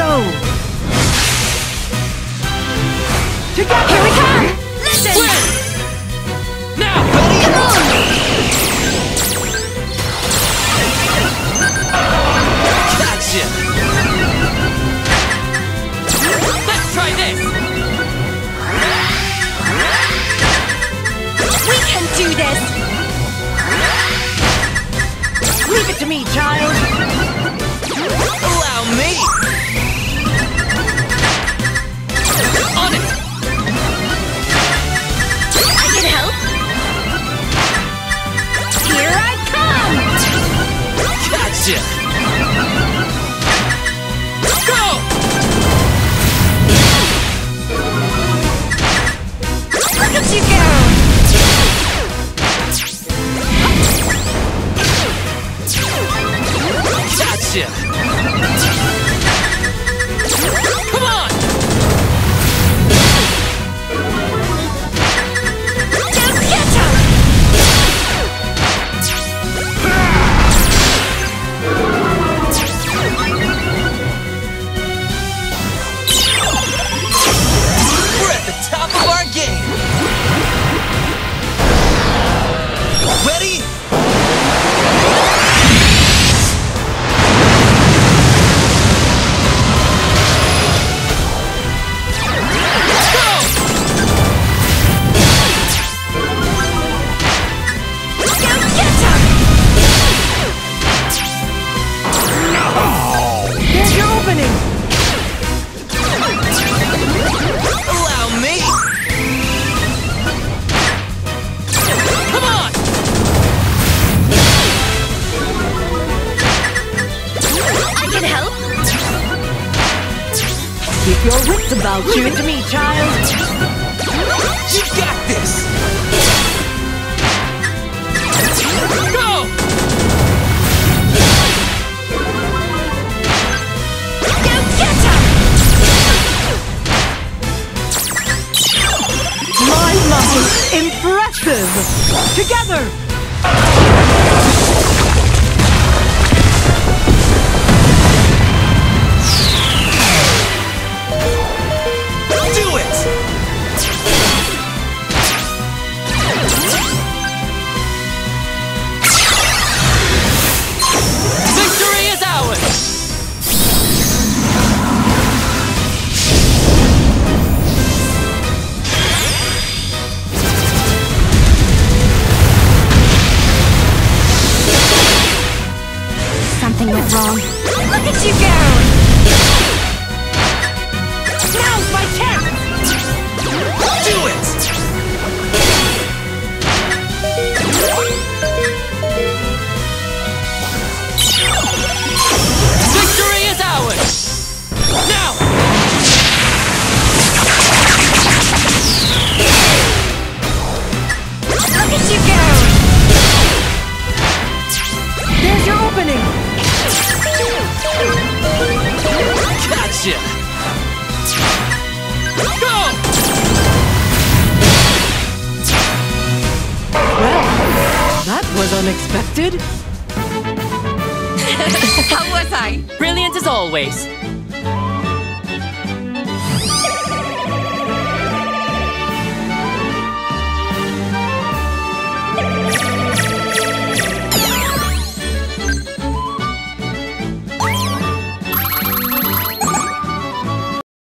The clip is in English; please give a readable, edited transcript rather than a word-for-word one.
go! Together! Here we come! Listen! Win! Now! Come on! Gotcha! Let's try this! We can do this! Leave it to me, child! Allow me! On it! I can help! Here I come! Gotcha! Go! Look at you go! Gotcha! Come on! Now get him! We're at the top of our game! Ready? There's your opening! Allow me! Come on! I can help! Keep your wits about you. Leave it to me, child! You got this! Go! Now get him! My muscles, impressive! Together! Do it! Victory is ours! Something went wrong. Look at you go! Now's my chance! Do it! Victory is ours! Now! Look at you go! There's your opening! Gotcha! Go! Well, that was unexpected. How was I? Brilliant as always.